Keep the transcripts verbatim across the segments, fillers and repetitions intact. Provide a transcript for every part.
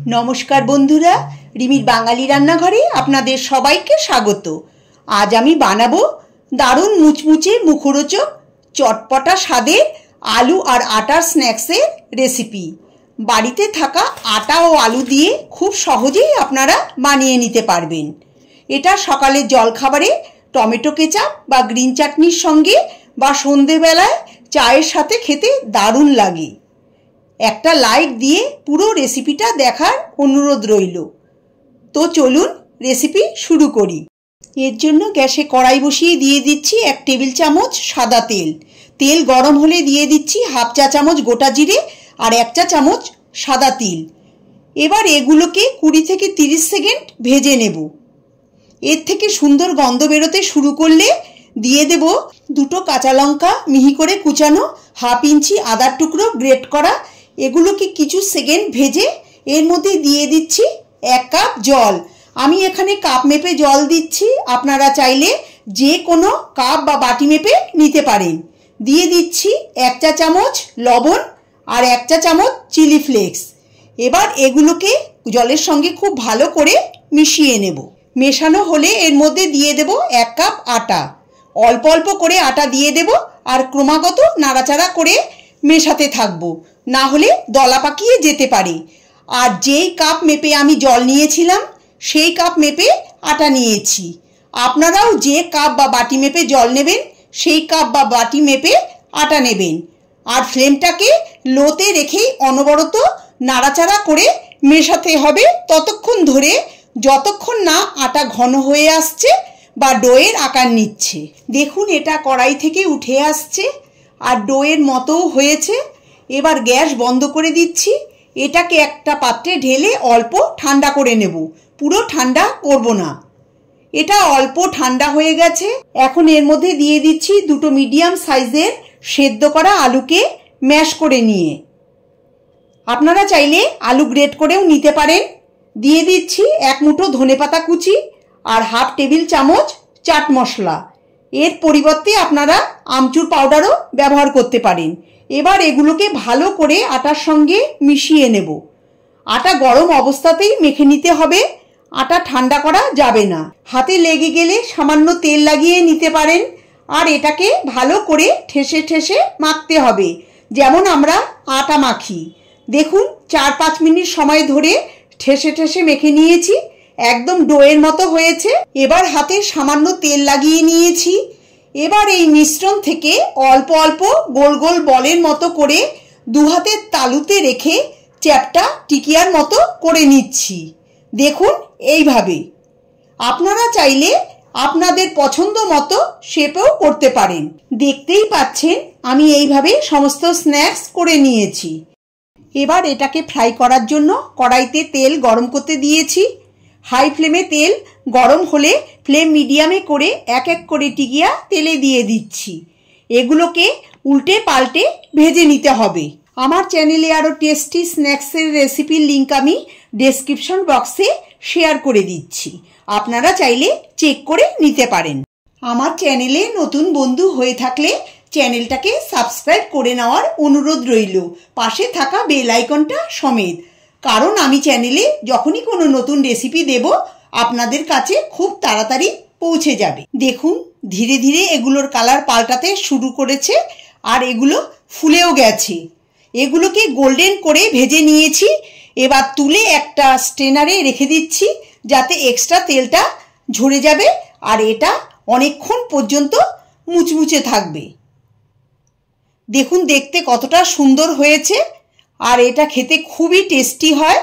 नमस्कार बंधुरा रिमिर बांगाली रान्नाघरे आपनादेर सबाइके स्वागत। आज आमी बानाबो दारुण मुचमुचे मुखरोचक चटपटा स्वादेर आलू और आटार स्नैक्सेर रेसिपि। बाड़ीते थाका आटा और आलू दिए खूब सहजेई आपनारा बानिये निते पारबेन। एटा सकालेर जलखाबारे टमेटो केचाप बा ग्रीन चाटनिर संगे बा सन्ध्येबेलाय चायेर साथे खेते दारुण लागे। একটা লাইক দিয়ে পুরো রেসিপিটা দেখার অনুরোধ রইল। তো চলুন রেসিপি শুরু করি। এর জন্য গ্যাসে কড়াই বসিয়ে দিয়ে দিচ্ছি এক টেবিল চামচ সাদা তেল। তেল গরম হলে দিয়ে দিচ্ছি হাফ চা চামচ গোটা জিরে আর এক চা চামচ সাদা তিল। এবার এগুলোকে কুড়ি থেকে তিরিশ সেকেন্ড ভেজে নেব। এর থেকে সুন্দর গন্ধ বেরোতে শুরু করলে দিয়ে দেব দুটো কাঁচা লঙ্কা মিহি করে কুচানো, হাফ ইঞ্চি আদার টুকরো গ্রেট করা। এগুলোকে কিছু সেকেন্ড ভেজে এর মধ্যে দিয়ে দিচ্ছি এক কাপ জল। আমি এখানে কাপ মেপে জল দিচ্ছি, আপনারা চাইলে যে কোনো কাপ বা বাটি মেপে নিতে পারেন। দিয়ে দিচ্ছি এক চা চামচ লবণ আর এক চা চামচ চিলি ফ্লেক্স। এবার এগুলোকে জলের সঙ্গে খুব ভালো করে মিশিয়ে নেব। মেশানো হলে এর মধ্যে দিয়ে দেব এক কাপ আটা। অল্প অল্প করে আটা দিয়ে দেব আর ক্রমাগত নাড়াচাড়া করে মেশাতে থাকবো, না হলে দলা পাকিয়ে যেতে পারে। আর যেই কাপ মেপে আমি জল নিয়েছিলাম সেই কাপ মেপে আটা নিয়েছি। আপনারাও যে কাপ বা বাটি মেপে জল নেবেন সেই কাপ বা বাটি মেপে আটা নেবেন। আর ফ্লেমটাকে লোতে রেখেই অনবরত নাড়াচাড়া করে মেশাতে হবে ততক্ষণ ধরে যতক্ষণ না আটা ঘন হয়ে আসছে বা ডোয়ের আকার নিচ্ছে। দেখুন এটা কড়াই থেকে উঠে আসছে আর ডোয়ের মতোও হয়েছে। এবার গ্যাস বন্ধ করে দিচ্ছি। এটাকে একটা পাত্রে ঢেলে অল্প ঠান্ডা করে নেব, পুরো ঠান্ডা করব না। এটা অল্প ঠান্ডা হয়ে গেছে। এখন এর মধ্যে দিয়ে দিচ্ছি দুটো মিডিয়াম সাইজের সেদ্ধ করা আলুকে ম্যাশ করে নিয়ে। আপনারা চাইলে আলু গ্রেট করেও নিতে পারেন। দিয়ে দিচ্ছি এক মুঠো ধনেপাতা কুচি আর হাফ টেবিল চামচ চাট মশলা। এর পরিবর্তে আপনারা আমচুর পাউডারও ব্যবহার করতে পারেন। এবার এগুলোকে ভালো করে আটার সঙ্গে মিশিয়ে নেব। আটা গরম অবস্থাতেই মেখে নিতে হবে, আটা ঠান্ডা করা যাবে না। হাতে লেগে গেলে সামান্য তেল লাগিয়ে নিতে পারেন। আর এটাকে ভালো করে ঠেসে ঠেসে মাখতে হবে, যেমন আমরা আটা মাখি। দেখুন চার পাঁচ মিনিট সময় ধরে ঠেসে ঠেসে মেখে নিয়েছি, একদম ডোয়ের মতো হয়েছে। এবার হাতে সামান্য তেল লাগিয়ে নিয়েছি। এবার এই মিশ্রণ থেকে অল্প অল্প গোল গোল বলের মতো করে দু হাতের তালুতে রেখে চ্যাপটা টিকিয়ার মতো করে নিচ্ছি। দেখুন এইভাবে। আপনারা চাইলে আপনাদের পছন্দ মতো শেপেও করতে পারেন। দেখতেই পাচ্ছেন আমি এইভাবে সমস্ত স্ন্যাক্স করে নিয়েছি। এবার এটাকে ফ্রাই করার জন্য কড়াইতে তেল গরম করতে দিয়েছি। হাই ফ্লেমে তেল গরম হলে ফ্লেম মিডিয়ামে করে এক এক করে টিকিয়া তেলে দিয়ে দিচ্ছি। এগুলোকে উল্টে পাল্টে ভেজে নিতে হবে। আমার চ্যানেলে আরও টেস্টি স্ন্যাক্সের রেসিপির লিঙ্ক আমি ডেসক্রিপশন বক্সে শেয়ার করে দিচ্ছি, আপনারা চাইলে চেক করে নিতে পারেন। আমার চ্যানেলে নতুন বন্ধু হয়ে থাকলে চ্যানেলটাকে সাবস্ক্রাইব করে নেওয়ার অনুরোধ রইল, পাশে থাকা বেল আইকনটা সমেত। কারণ আমি চ্যানেলে যখনই কোনো নতুন রেসিপি দেব আপনাদের কাছে খুব তাড়াতাড়ি পৌঁছে যাবে। দেখুন ধীরে ধীরে এগুলোর কালার পাল্টাতে শুরু করেছে আর এগুলো ফুলেও গেছে। এগুলোকে গোল্ডেন করে ভেজে নিয়েছি। এবার তুলে একটা স্ট্রেনারে রেখে দিচ্ছি যাতে এক্সট্রা তেলটা ঝরে যাবে আর এটা অনেকক্ষণ পর্যন্ত মুচমুচে থাকবে। দেখুন দেখতে কতটা সুন্দর হয়েছে আর এটা খেতে খুবই টেস্টি হয়।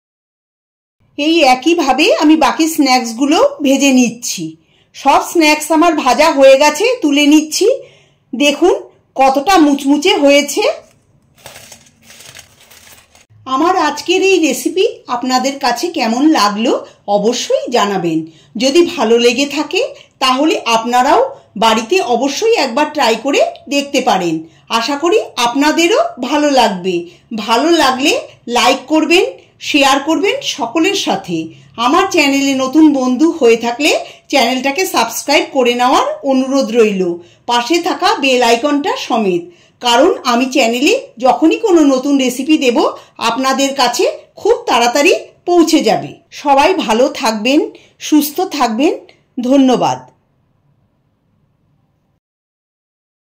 এই একইভাবে আমি বাকি স্ন্যাক্সগুলো ভেজে নিচ্ছি। সব স্ন্যাক্স আমার ভাজা হয়ে গেছে, তুলে নিচ্ছি। দেখুন কতটা মুচমুচে হয়েছে। আমার আজকের এই রেসিপি আপনাদের কাছে কেমন লাগলো অবশ্যই জানাবেন। যদি ভালো লেগে থাকে তাহলে আপনারাও বাড়িতে অবশ্যই একবার ট্রাই করে দেখতে পারেন। আশা করি আপনাদেরও ভালো লাগবে। ভালো লাগলে লাইক করবেন, শেয়ার করবেন সকলের সাথে। আমার চ্যানেলে নতুন বন্ধু হয়ে থাকলে চ্যানেলটাকে সাবস্ক্রাইব করে নেওয়ার অনুরোধ রইল, পাশে থাকা বেল আইকনটা সমেত। কারণ আমি চ্যানেলে যখনই কোনো নতুন রেসিপি দেব আপনাদের কাছে খুব তাড়াতাড়ি পৌঁছে যাবে। সবাই ভালো থাকবেন, সুস্থ থাকবেন। ধন্যবাদ।